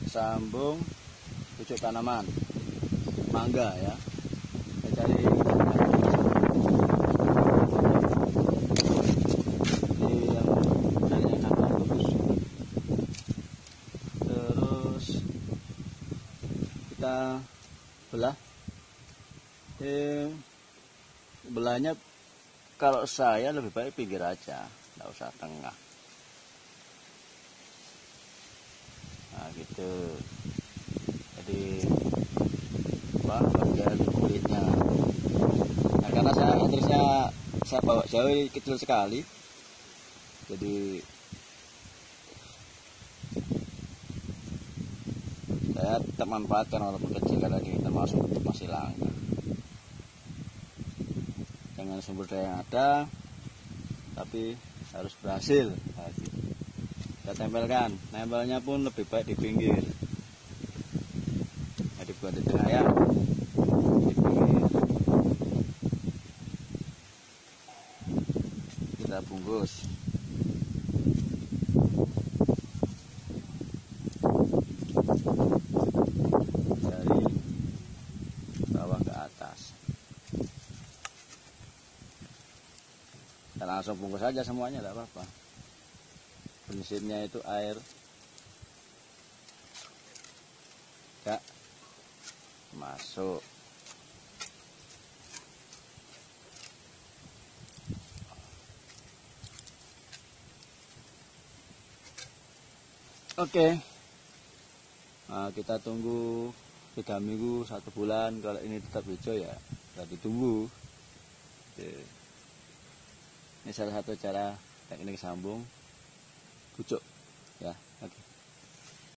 sambung pucuk tanaman mangga ya. Kita cari ini yang nampak bagus. Terus kita belah. Belahnya kalau saya lebih baik pinggir aja, nggak usah tengah. Nah gitu. Jadi bagian kulitnya. Nah karena saya bawa jauh kecil sekali, jadi saya tetap manfaatkan walaupun kecil karena ini termasuk masih langka. Dengan sumber daya yang ada, tapi harus berhasil. Kita tempelkan, nempelnya pun lebih baik di pinggir, nggak dibuat di tengah ya, di pinggir. Kita bungkus. Dari bawah ke atas. Kita langsung bungkus aja semuanya, tidak apa-apa. Prinsipnya itu air gak masuk. Oke. Nah, kita tunggu 3 minggu 1 bulan. Kalau ini tetap hijau ya berarti tunggu. Oke. Ini salah satu cara teknik sambung pucuk ya. Oke.